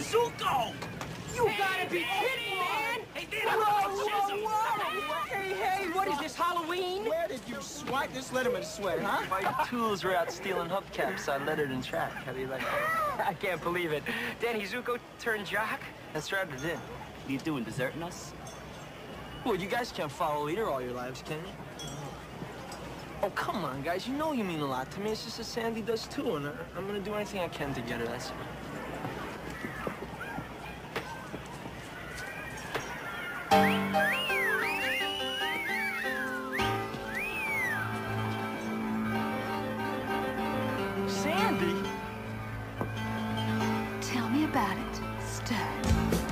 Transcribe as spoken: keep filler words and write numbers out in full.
Zuko! You gotta be kidding, man! Hey, Danny, Whoa, whoa, whoa, whoa! Hey, hey, what is this, Halloween? Where did you swipe this Letterman sweat, huh? My tools were out stealing hubcaps on Letterman track. How do you like that? I can't believe it. Danny Zuko turned jock? That's right, I did. What are you doing, deserting us? Well, you guys can't follow a leader all your lives, can you? Oh, come on, guys. You know you mean a lot to me. It's just that Sandy does, too, and I, I'm gonna do anything I can to get her, that's all.